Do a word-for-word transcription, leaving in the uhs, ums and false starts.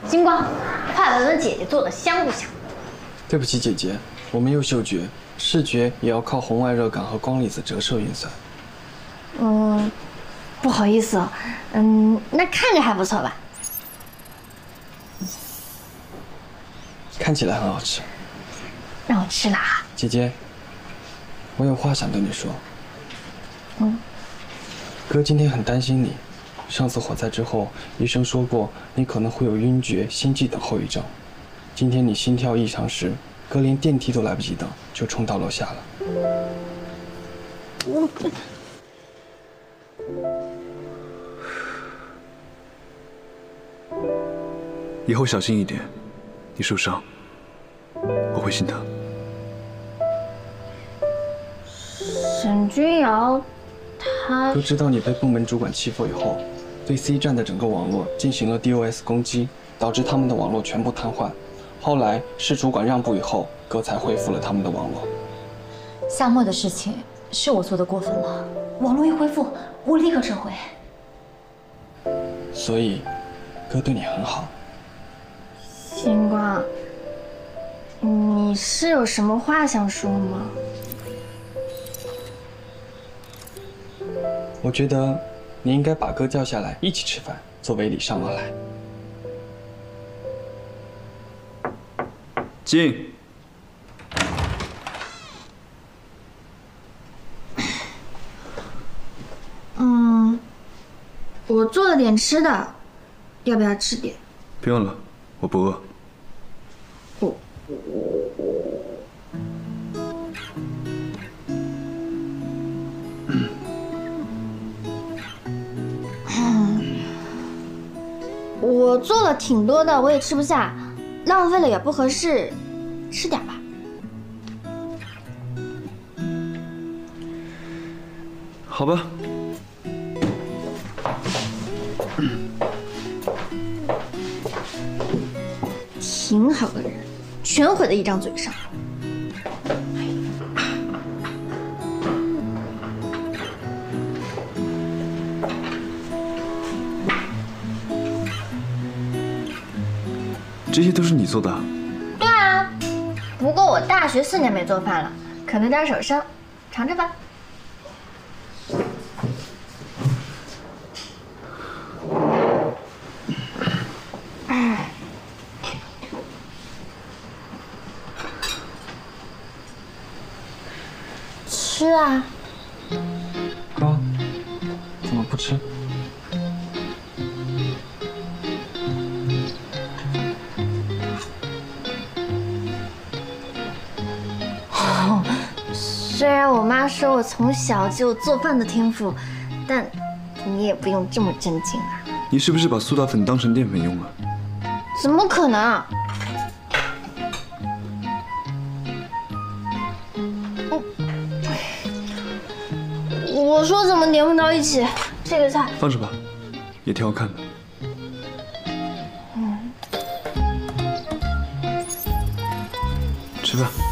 星光，快闻闻姐姐做的香不香？ 对不起，姐姐，我没有嗅觉，视觉也要靠红外热感和光粒子折射运算。 嗯，不好意思，嗯，那看着还不错吧？ 看起来很好吃。 让我吃了啊！ 姐姐，我有话想对你说。 嗯。 哥今天很担心你。 上次火灾之后，医生说过你可能会有晕厥、心悸等后遗症。今天你心跳异常时，哥连电梯都来不及等，就冲到楼下了。 我以后小心一点，你受伤，我会心疼。 沈君瑶，他哥知道你被部门主管欺负以后。 对 C 站的整个网络进行了 D O S 攻击，导致他们的网络全部瘫痪。后来是主管让步以后，哥才恢复了他们的网络。 夏末的事情是我做的过分了，网络一恢复，我立刻撤回。 所以，哥对你很好。 星光，你是有什么话想说吗？ 我觉得。 你应该把哥叫下来一起吃饭，作为礼尚往来。 进。 嗯，我做了点吃的，要不要吃点？ 不用了，我不饿。 我。 我做了挺多的，我也吃不下，浪费了也不合适，吃点吧。 好吧。 挺好的人，全毁在一张嘴上。 这些都是你做的？ 对啊，不过我大学四年没做饭了，可能点手生，尝尝吧。哎，吃啊！ 哥，怎么不吃？ 虽然我妈说我从小就有做饭的天赋，但你也不用这么震惊啊！ 你是不是把苏打粉当成淀粉用了？ 怎么可能？我说怎么粘不到一起？这个菜放着吧，也挺好看的。嗯，吃饭。